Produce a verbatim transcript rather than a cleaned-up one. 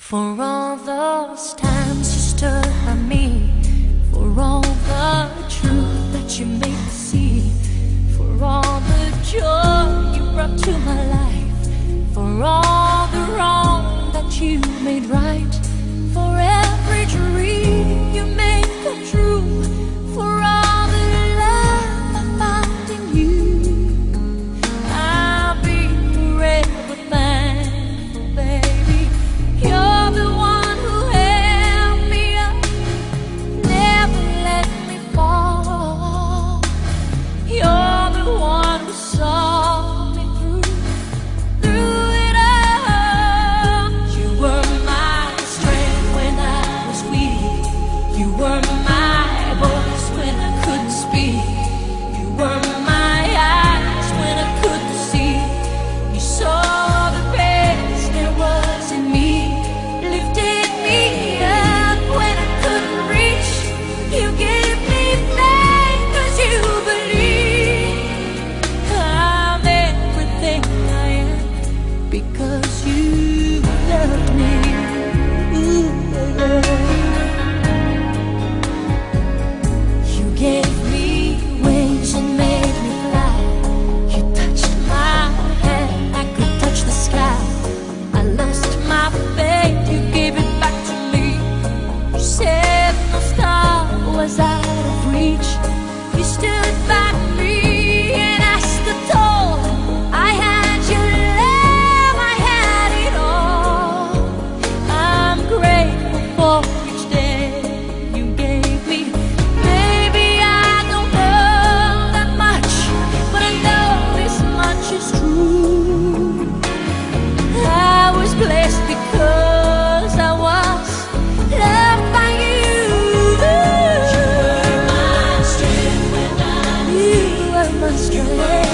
For all those times you stood by me, for all the truth that you made me see, for all the joy you brought to my life, for all the wrong that you made right, for every dream you made come true, for all the love I found in you, I'll be forever thankful, baby. You're the one who held me up, never let me fall. You're the one who saw me through, through it all. You were my strength when I was weak. You were my voice when I couldn't speak. You were my eyes when I couldn't see. You saw the best there was in me, lifted me up when I couldn't reach. You gave me faith 'cause you believe I'm everything I am because you loved me. Ooh, yeah. You gave me wings and made me fly. You touched my hand, I could touch the sky. I lost my faith, you gave it back to me. You said no star was out of reach. You stood by me and I stood tall. I had your love, I had it all. I'm grateful for each day you gave me. Maybe I don't know that much, but I know this much is true. I was blessed because I was loved by you. You were my strength when I was weak. You were my strength.